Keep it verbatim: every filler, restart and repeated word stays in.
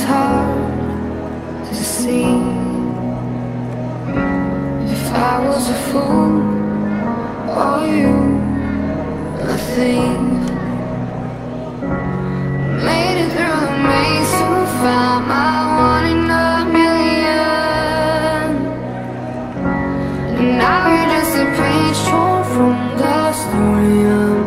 hard to see. If I was a fool or you a thief, made it through the maze to find my one in a million. And now you're just a page torn from the story of